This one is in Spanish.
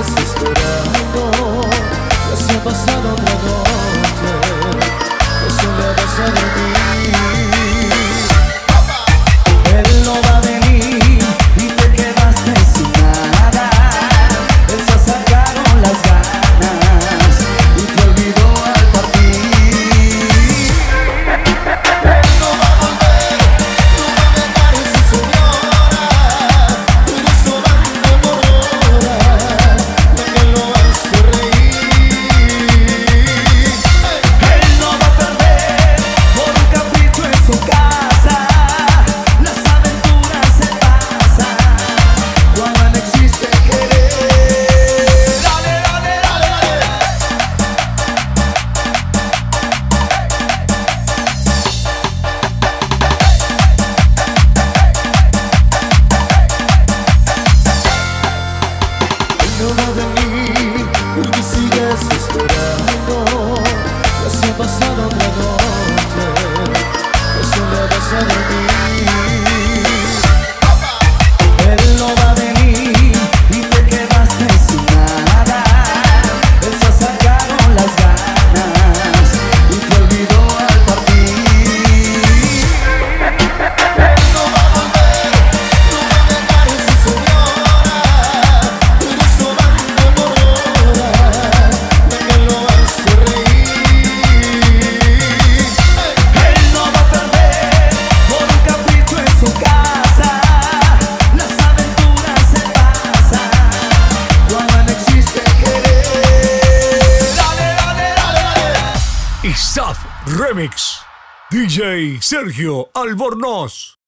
sigues esperando, ya se ha pasado otra noche, eso le vas a dormir. Él no va a venir y te quedaste sin nada. Él se sacaron las ganas y te olvidó al partir. Él no va a volver, no va a dejar a su señora, pero eso van por horas, porque lo hace reír. Él no va a perder por un capricho en su casa. Las aventuras se pasan cuando no existe querer. Dale, dale, dale, dale. Él no va a venir porque sigues esperando, ya se ha pasado otra noche, eso le vas a dormir. Él no va a venir y te quedaste sin nada. Él se sacaron las ganas y te olvidó al partir. Él no va a volver, no va a dejar a su señora, pero eso van por horas, porque lo hace reír. Él no va a perder por un capricho en su casa. Las aventuras se pasan cuando no existe querer. Dale, dale, dale, dale. ISAF Remix. DJ Sergio Albornoz.